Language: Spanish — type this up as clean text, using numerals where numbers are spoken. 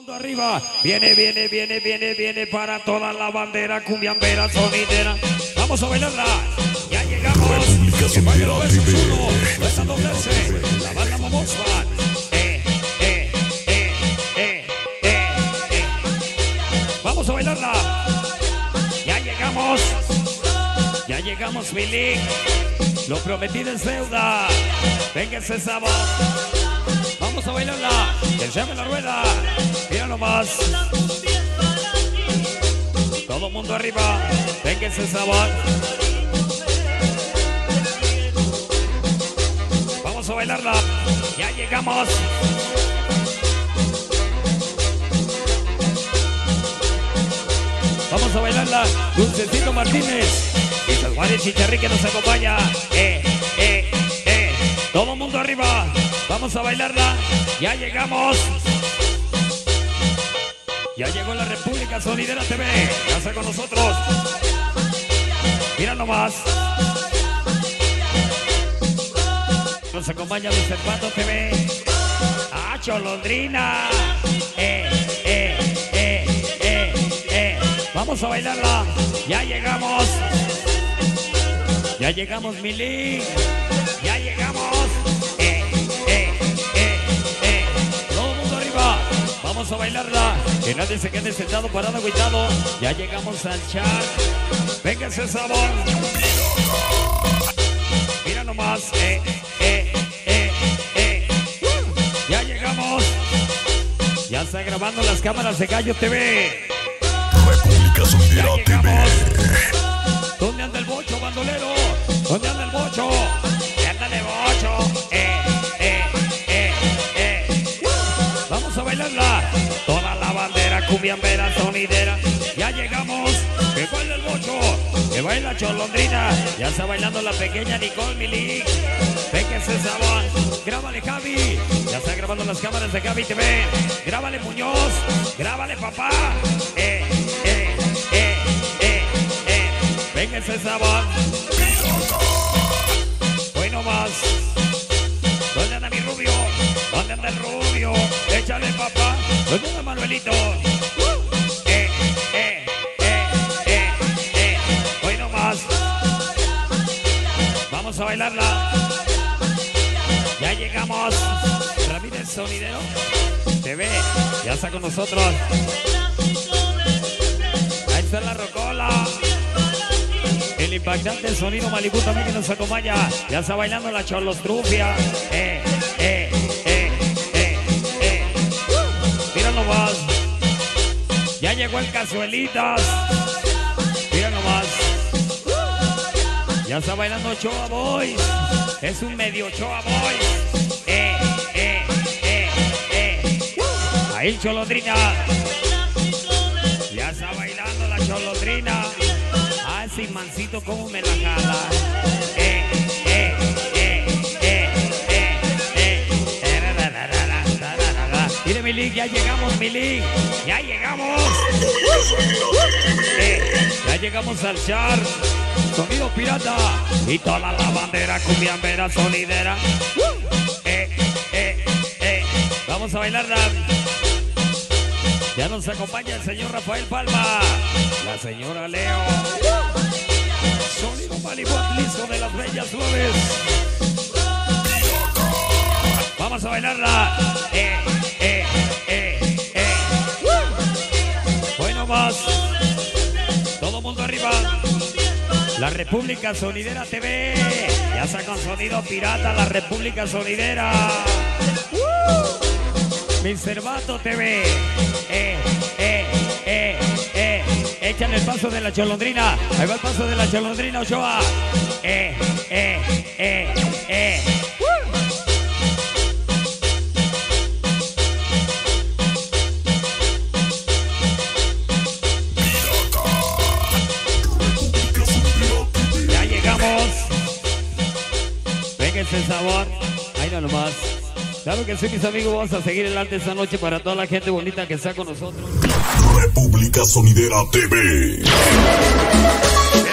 mundo arriba. Viene para toda la bandera cumbiambera sonidera. Vamos a bailarla. Ya llegamos. República Sonidera TV. Esta doblarse. La banda Momosfan. Vamos a bailarla. Ya llegamos. Ya llegamos, Milik. Lo prometido es deuda. Venga ese sabor. Vamos a bailarla. Que se llame la rueda. Mira nomás. Todo mundo arriba. Venga ese sabor. Vamos a bailarla. Ya llegamos. Vamos a bailarla. Dulcecito Martínez. Y Salvares Chicharri que nos acompaña. Todo mundo arriba. Vamos a bailarla. Ya llegamos. Ya llegó la República Sonidera TV. Ya está con nosotros. Mira nomás. Nos acompaña Mr. Pato TV. ¡Ah, Cholondrina! Vamos a bailarla. Ya llegamos. Ya llegamos, Milik. Ya llegamos. Todo el mundo arriba. Vamos a bailarla. Que nadie se quede sentado, parado, agüitado. Ya llegamos al chat. Venga ese sabor. Mira nomás. Ya llegamos. Ya está grabando las cámaras de Gallo TV. República Sonidera TV. ¿Dónde anda el bocho, bandolero? ¿Dónde anda el bocho? ¡Ándale, bocho! Vamos a bailarla. Toda la bandera cumbiambera sonidera. Ya llegamos. Que baila el bocho. Que baila Cholondrina. Ya está bailando la pequeña Nicole Milik. Venga ese sabor. Grábale, Javi. Ya está grabando las cámaras de Javi TV. Grábale, Muñoz. Grábale, papá. Venga ese sabor. Hoy no más. ¿Dónde anda mi rubio? ¿Dónde anda el rubio? Échale, papá. ¿Dónde anda Manuelito? Hoy no más. Vamos a bailarla. Ya llegamos. Ramírez Sonidero TV. Ya está con nosotros. Ahí está la rocola. El impactante sonido Malibú también que nos acompaña. Ya está bailando la Cholostrufia. Mira nomás. Ya llegó el Cazuelitas. Mira nomás. Ya está bailando Ochoa Boys. Es un medio Ochoa Boys. Ahí Cholondrina. Ya está bailando la Cholondrina. Ah, ese mancito como me la jala. Mire, Milik, ya llegamos, Milik. Ya llegamos. Ya llegamos al char. Sonido pirata. Y toda la bandera cumbiambera sonidera. Vamos a bailarla. Ya nos acompaña el señor Rafael Palma. La señora Leo. Sonido Malibú Atlisco de las Bellas Flores. Vamos a bailarla. Bueno más. Todo mundo arriba. La República Sonidera TV. Ya está con sonido pirata la República Sonidera. Mr. Pato TV. Echan el paso de la Cholondrina. Ahí va el paso de la Cholondrina, Ochoa. Ya llegamos. Venga ese sabor. Ahí no nomás. Claro que sí, mis amigos, vamos a seguir adelante esta noche para toda la gente bonita que está con nosotros. República Sonidera TV.